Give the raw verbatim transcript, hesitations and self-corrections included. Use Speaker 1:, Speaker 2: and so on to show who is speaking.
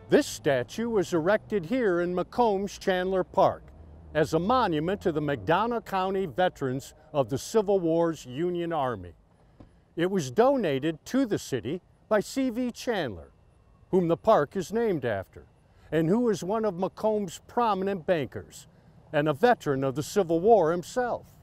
Speaker 1: This statue was erected here in Macomb's Chandler Park as a monument to the McDonough County veterans of the Civil War's Union Army. It was donated to the city by C V Chandler, whom the park is named after, and who is one of Macomb's prominent bankers and a veteran of the Civil War himself.